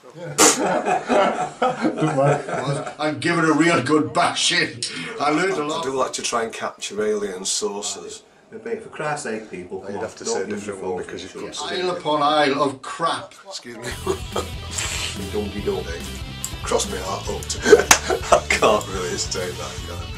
I'm giving a real good bashing. I learned a lot. I do like to try and capture alien sources. For Christ's sake, people, You'd have to say a different one because you could see. Isle upon isle of crap. Excuse me. Don't. Cross me heart up to I can't really state that, can I?